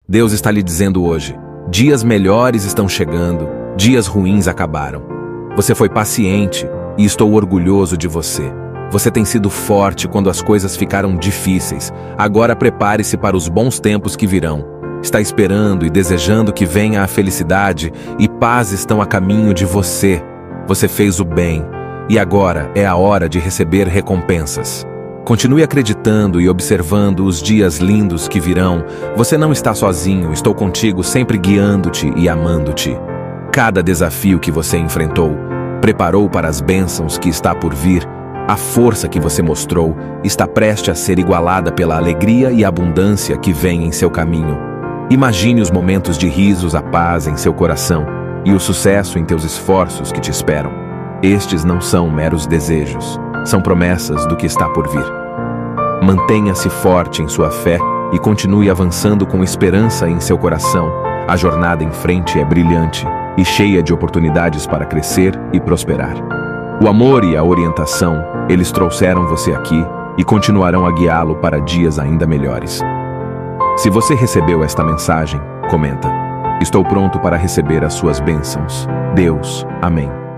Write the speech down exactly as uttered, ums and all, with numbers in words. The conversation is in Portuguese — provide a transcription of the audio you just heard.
Deus está lhe dizendo hoje: dias melhores estão chegando, dias ruins acabaram. Você foi paciente e estou orgulhoso de você. Você tem sido forte quando as coisas ficaram difíceis. Agora prepare-se para os bons tempos que virão. Está esperando e desejando que venha a felicidade e paz estão a caminho de você. Você fez o bem e agora é a hora de receber recompensas. Continue acreditando e observando os dias lindos que virão. Você não está sozinho, estou contigo, sempre guiando-te e amando-te. Cada desafio que você enfrentou preparou para as bênçãos que está por vir. A força que você mostrou está prestes a ser igualada pela alegria e abundância que vem em seu caminho. Imagine os momentos de risos, a paz em seu coração e o sucesso em teus esforços que te esperam. Estes não são meros desejos, são promessas do que está por vir. Mantenha-se forte em sua fé e continue avançando com esperança em seu coração. A jornada em frente é brilhante e cheia de oportunidades para crescer e prosperar. O amor e a orientação, eles trouxeram você aqui e continuarão a guiá-lo para dias ainda melhores. Se você recebeu esta mensagem, comenta: estou pronto para receber as suas bênçãos. Deus, amém.